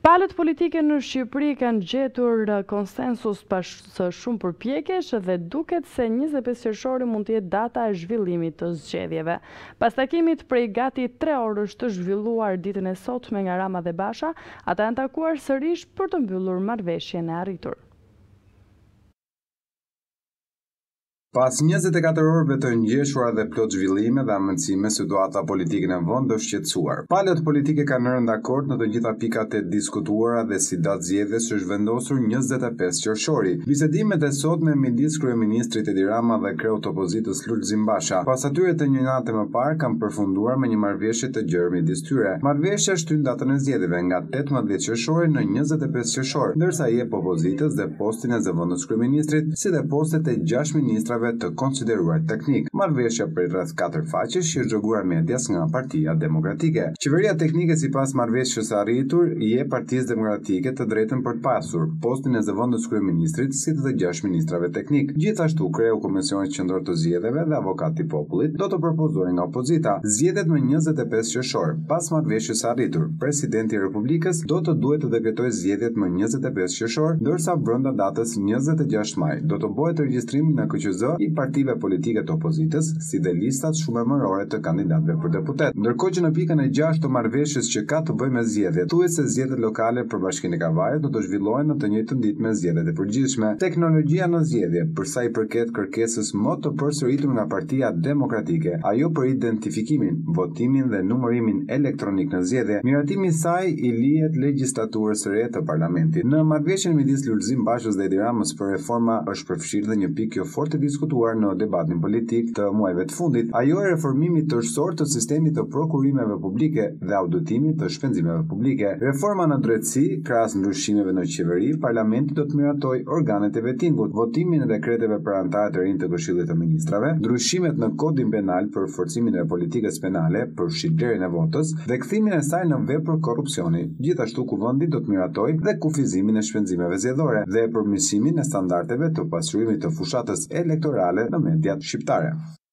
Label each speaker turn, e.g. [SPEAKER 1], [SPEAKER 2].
[SPEAKER 1] Palët politike në Shqipëri kanë gjetur konsensus pas shumë përpjekjesh dhe duket se 25 qershori mund të jetë data e zhvillimit të zgjedhjeve. Pas takimit prej gati 3 orësh të zhvilluar ditën e sotme nga Rama dhe Basha, ata janë takuar sërish për të mbyllur marrëveshjen e arritur.
[SPEAKER 2] Pas 24 orëve të ngjeshura dhe plot zhvillime dhe amëndësime, situata politike në vend është shqetësuar. Palët politike kanë rënë dakord në të gjitha pikat e diskutuara dhe si datë zgjedhjes është vendosur 25 qershori. Bisedimet e sotme midis kryeministrit Edi Rama dhe kreut të opozitës Lulzim Basha, pas atyre të një nate më parë, kanë përfunduar me një marrëveshje të gjerë midis tyre. Marrëveshja shtyn datën e zgjedhjeve nga 18 qershori në 25 qershor, ndërsa jep opozitës dhe postin e zëvendës kryeministrit, si dhe postet e 6 ministrave të konsideruar teknik. Marrëveshja për rreth 4 faqesh që zgjoguar medias nga Partia Demokratike. Qeveria teknike sipas marrëveshjes së arritur i jep Partisë Demokratike të drejtën për të pasur postin e zëvendës kryeministrit si të 6 ministrave teknik. Gjithashtu kreu Komisionit Qendror të Zgjedhjeve dhe Avokati i Popullit do të propozojnë nga opozita. Zgjedhjet më 25 qershor. Pas marrëveshjes së arritur, Presidenti i Republikës do të duhet të dekretojë zgjedhjet më 25 qershor, ndërsa brenda datës 26 maj do të bëhet regjistrim në KQZ i partive politike të opozitës, si dhe listat shumëmërore të kandidatëve për deputet. Ndërkohë që në pikën e 6 të marrëveshjes që ka të bëjë me zgjedhjet, thuhet se zgjedhjet lokale për Bashkinë e Kavajës do të zhvillohen në të njëjtën ditë me zgjedhjet e përgjithshme. Teknologjia në zgjedhje, për sa i përket kërkesës më të përsëritur nga Partia Demokratike, ajo për identifikimin, votimin dhe numërimin elektronik në zgjedhje, miratimi i saj i lihet legjislaturës së re të parlamentit. Në marrëveshjen midis Lulzim Bashës dhe Edi Ramës për reforma është përfshirë dhe një pikë jo fort diskutuar në debatin politik të muajve të fundit, ajo e reformimit tërësor të sistemit të prokurimeve publike dhe auditimit të shpenzimeve publike. Reforma në drejtësi, krahas ndryshimeve në qeveri, parlamenti do të miratojë organet e vetingut, votimin e dekreteve për anëtarët e rinj të Këshillit të Ministrave, ndryshimet në kodin penal për forcimin e politikës penale për shitblerjen e votës dhe kthimin e saj në vepër korrupsioni. Gjithashtu kuvendi do të miratojë dhe kufizimin e shpenzimeve zgjedhore dhe përmirësimin e standardeve të pasurimit të fushatës elektorale në mediat shqiptare.